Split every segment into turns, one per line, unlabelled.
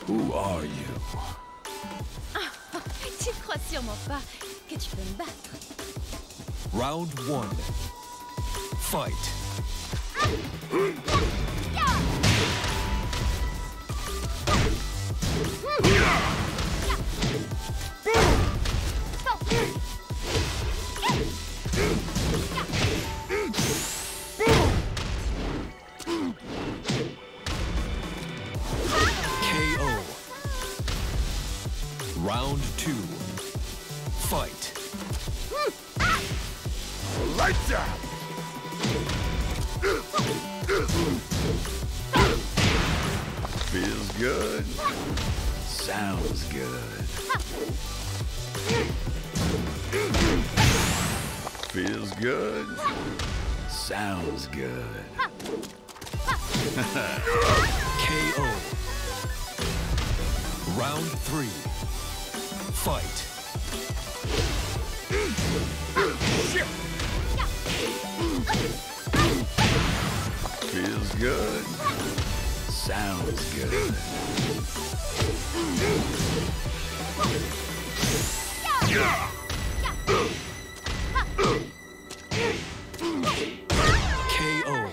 Who are you?
Tu crois sûrement pas que tu peux me battre.
Round 1. Fight. KO. Round 2. Fight.
Lights out! Feels good. Sounds good. Feels good. Sounds good.
KO. Round 3. Fight.
Feels good. Sounds good.
KO.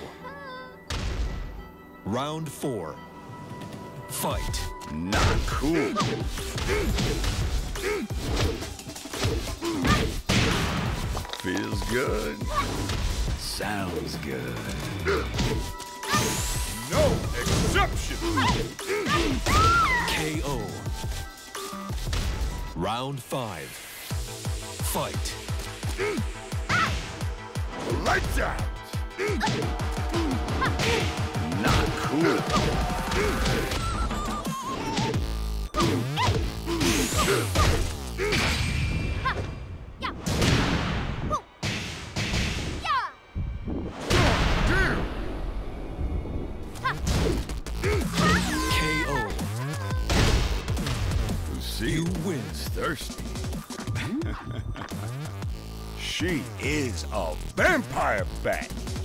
Round 4. Fight.
Not cool. Feels good. Sounds good. No exception.
KO. Round 5. Fight.
Lights out. Not cool.
KO.
You win. Thirsty. She is a vampire bat.